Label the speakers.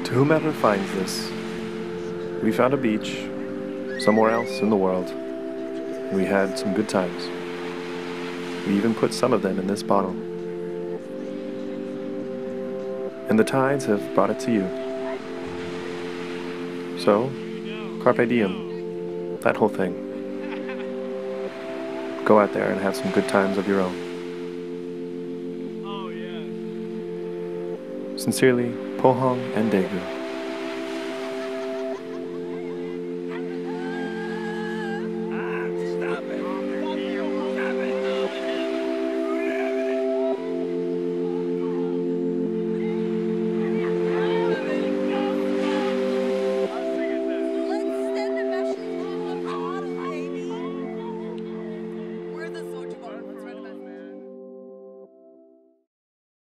Speaker 1: To whomever finds this, we found a beach somewhere else in the world. We had some good times. We even put some of them in this bottle. And the tides have brought it to you. So, carpe diem, that whole thing. Go out there and have some good times of your own. Sincerely, Pohong and Daegu.